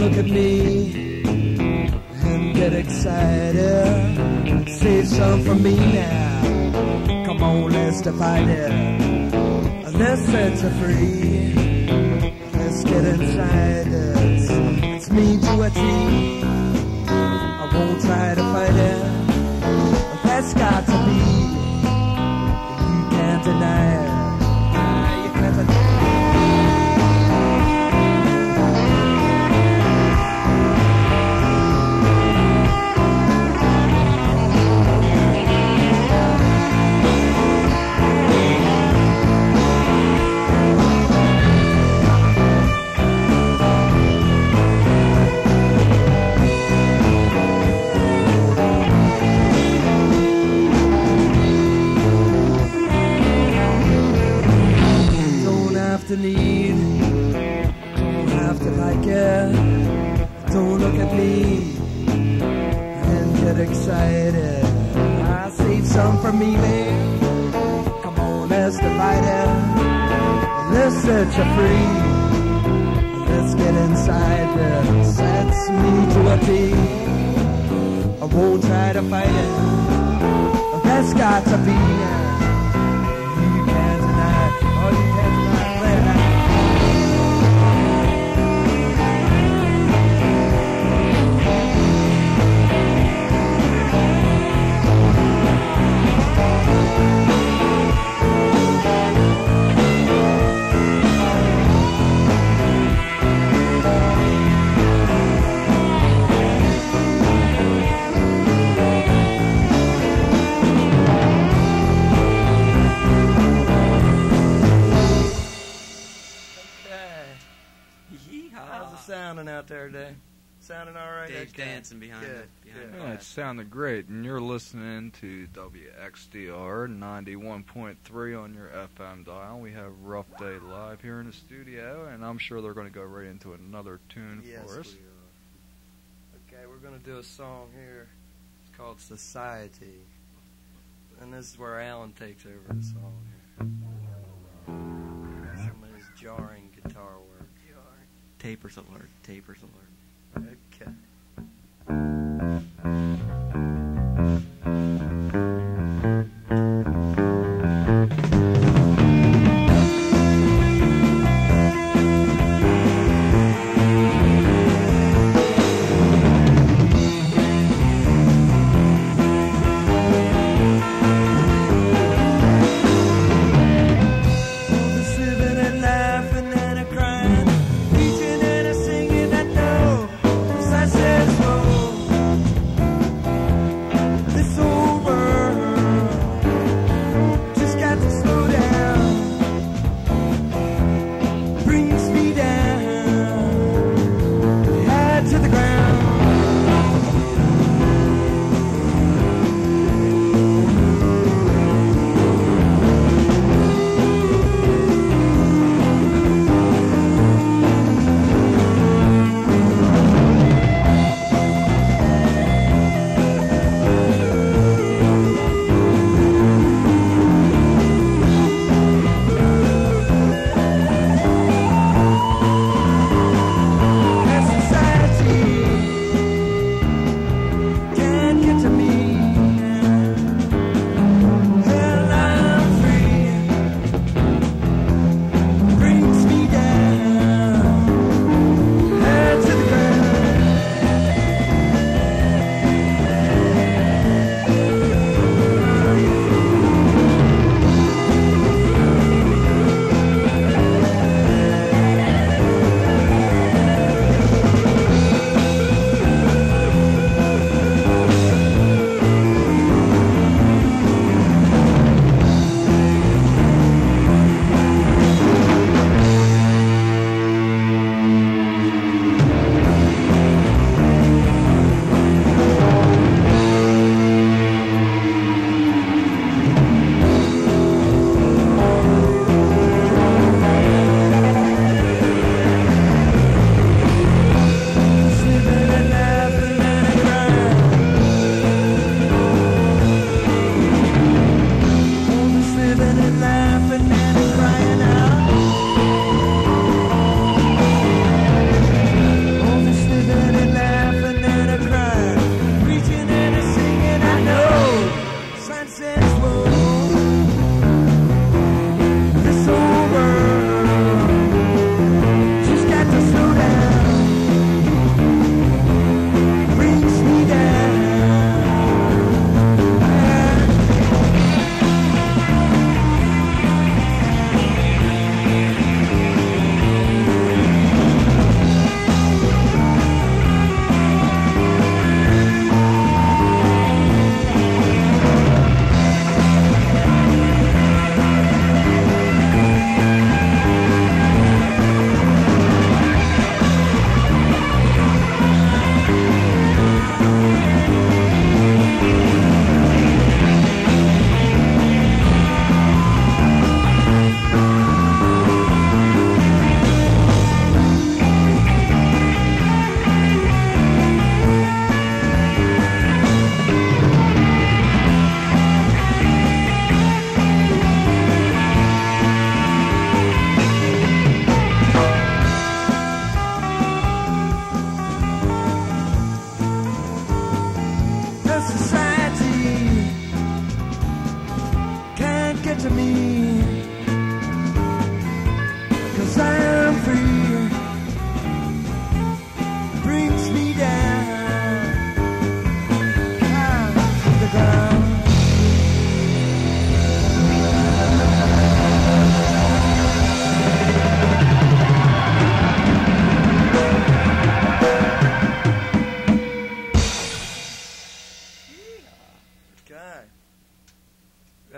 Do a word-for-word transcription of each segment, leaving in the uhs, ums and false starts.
look at me and get excited. Save some for me now. Come on, let's divide it. Let's set you free. Let's get inside it. It's me to a T. I won't try to fight it. That's got to be. You can't deny it. You can't deny it. To need, don't have to like it. Don't look at me and get excited. I save some for me, man. Come on, let's divide it. Let's set you free. Let's get inside this. That's me to a T. I won't try to fight it. That's got to be. You can't deny it. Oh, you can't deny it. Sounding out there, Dave. Sounding all right. Dave's dancing behind it. Behind yeah, it sounded great. And you're listening to W X D R ninety-one point three on your F M dial. We have Rough Day live here in the studio, and I'm sure they're going to go right into another tune yes, for us. We are. Okay, we're going to do a song here. It's called Society. And this is where Alan takes over the song here. Some of his jarring guitar work. Tapers alert, tapers alert. Okay. Society.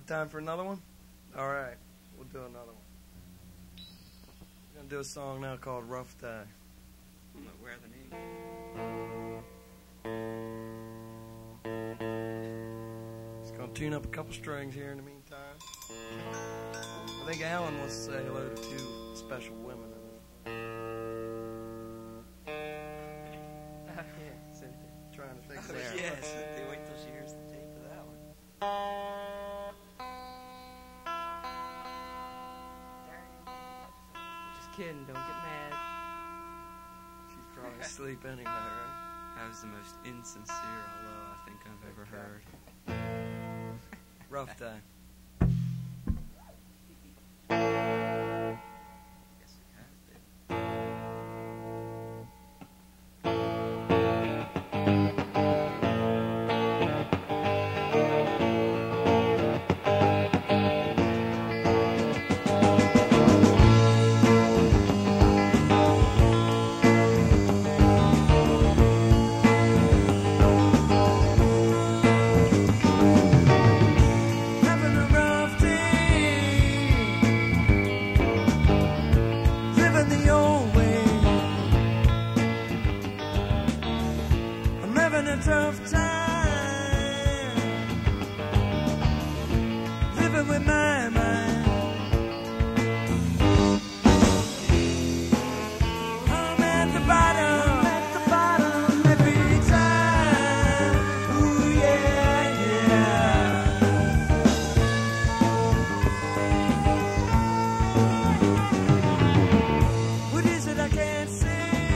Have time for another one? All right, we'll do another one. We're going to do a song now called Rough Day. I'm not aware of the name. Just going to tune up a couple strings here in the meantime. I think Alan wants to say hello to two special women. Yeah, so Trying to think oh, of that. yes, they wait till she hears the tape of that one. Just kidding, don't get mad. She's probably asleep anyway, right? That was the most insincere hello I think I've ever heard. Rough Day. Yes, it has been. Having a rough day, living the old way. I'm having a tough time, living with my mind. I'm at the bottom, at the bottom every time. Ooh yeah, yeah. What is it I can't see?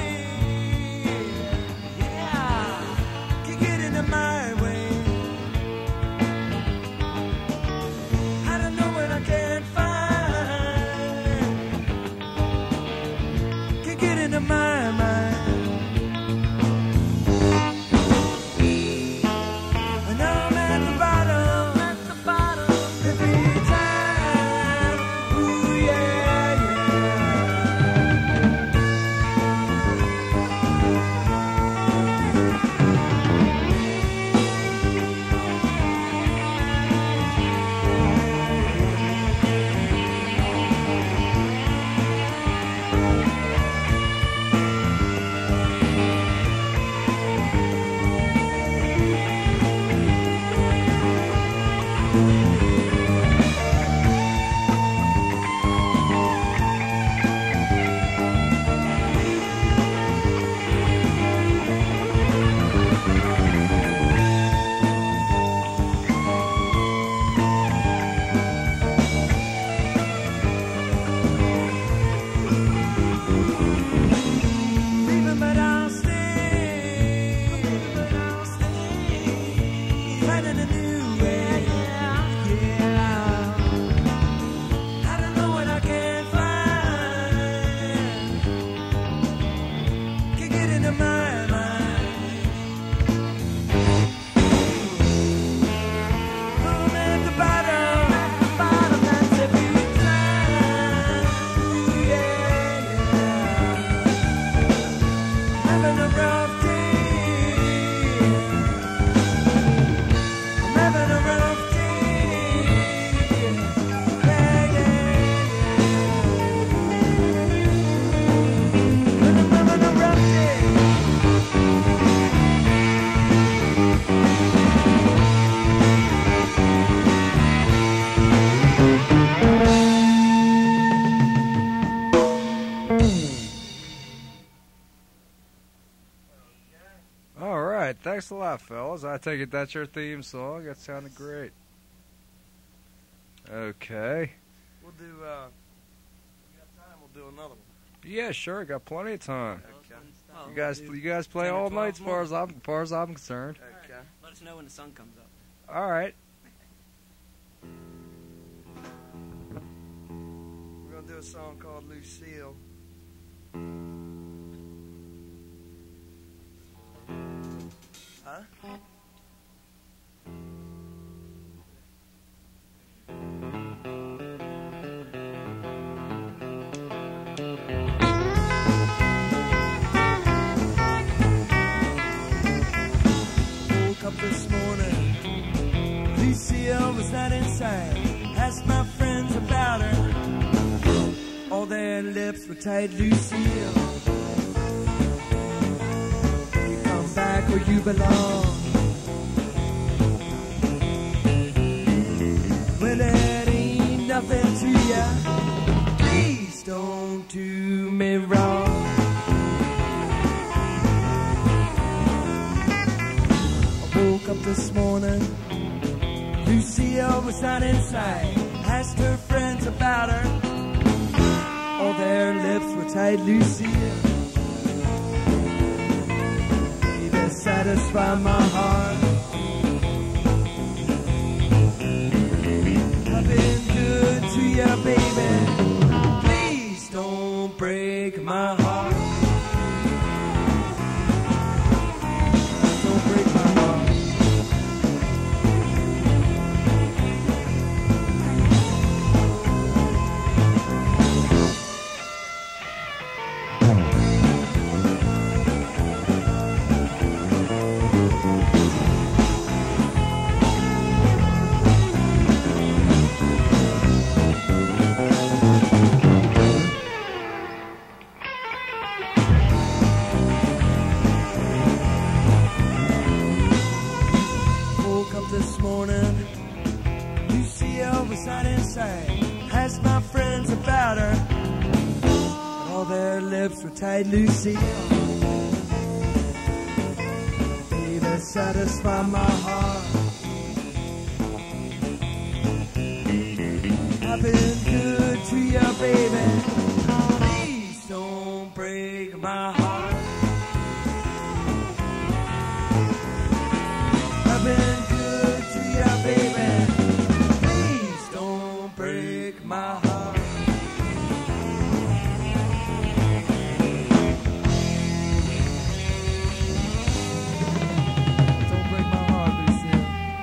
Yeah, can get into my way. I don't know what I can't find. Can get into my mind. And I'm at the bottom, at the bottom every time. Ooh yeah, yeah. Leaving, but I'll stay. Finding a new way. Yeah. I don't know what I can find. Can get into my mind. I'm at the bottom, at the bottom. That's every time. Ooh, yeah, yeah. Having a rough day. I'm having a rough day. Yeah, yeah, yeah. I'm having a rough day. All right, thanks a lot, fellas. I take it that's your theme song. That sounded great. Okay. We'll do, uh, we got time, we'll do another one. Yeah, sure. Got plenty of time. Okay. Well, You guys, do you guys play ten or all night as twelve far as I'm, as far as I'm concerned. Okay. Let us know when the sun comes up. All right. We're going to do a song called Lucille. Huh? Woke up this morning, Lucille was not inside. lips were tight, Lucille. You come back where you belong. When it ain't nothing to ya, please don't do me wrong. I woke up this morning, Lucille was not in sight. Asked her friends about her, all their lips were tight, Lucille. Baby, satisfy my heart. I've been good to you, baby. Please don't break my heart. Don't break my heart. This morning, Lucille was not in sight. Asked my friends about her, but all their lips were tight, Lucille. Baby, satisfy my heart. I've been good to you, baby. Please don't break my heart. I've been yeah, baby, please don't break my heart. Don't break my heart, Lucille.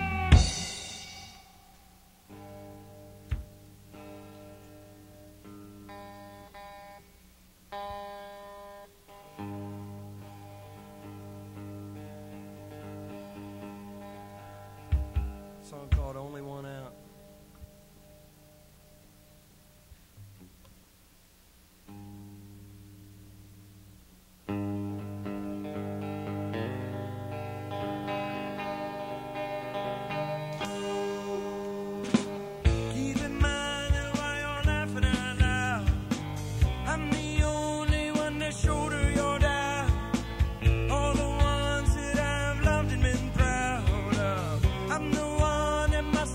Song called Only One Out. Keep in mind that while you're laughing out loud, I'm the only one to shoulder your doubt. All the ones that I've loved and been proud of, I'm the one that my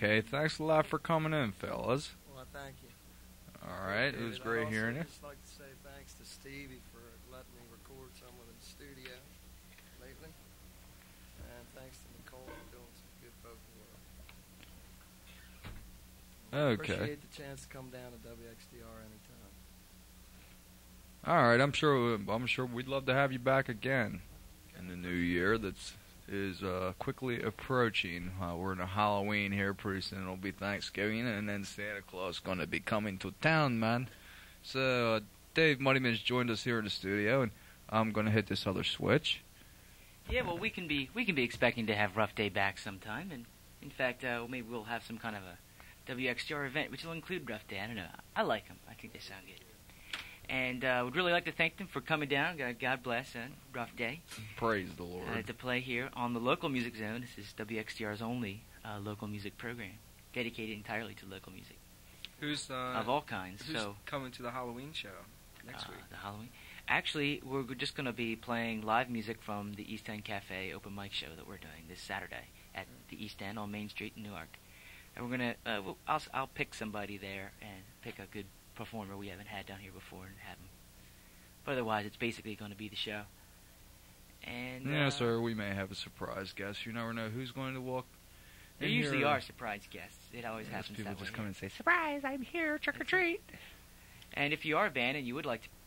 Okay, thanks a lot for coming in, fellas. Well, I thank you. All right, it was I'd great also hearing you. just like to say thanks to Stevie for letting me record some in the studio lately. And thanks to Nicole for doing some good vocal work. Okay. Appreciate the chance to come down to W X D R anytime. All right, I'm sure. I'm sure we'd love to have you back again in the new year. That's is uh, quickly approaching. Uh, we're in a Halloween here. Pretty soon it'll be Thanksgiving, and then Santa Claus is going to be coming to town, man. So uh, Dave Muddiman's joined us here in the studio, and I'm going to hit this other switch. Yeah, well, we can be we can be expecting to have Rough Day back sometime, and in fact, uh, maybe we'll have some kind of a W X D R event which will include Rough Day. I don't know. I like them. I think they sound good. And uh, would really like to thank them for coming down. God, God bless, uh, Rough Day. Praise the Lord. Uh, to play here on the local music zone. This is W X D R's only uh, local music program, dedicated entirely to local music Who's uh, of all kinds. Who's so coming to the Halloween show next uh, week? The Halloween. Actually, we're just going to be playing live music from the East End Cafe open mic show that we're doing this Saturday at the East End on Main Street in Newark. And we're gonna, uh, we'll, I'll, I'll pick somebody there and pick a good performer we haven't had down here before and have them. But otherwise, it's basically going to be the show. And Yeah, uh, sir, we may have a surprise guest. You never know who's going to walk. There in usually here. are surprise guests. It always Yes, happens people that just way. come and say, "Surprise! I'm here, trick or treat." And if you are a band and you would like to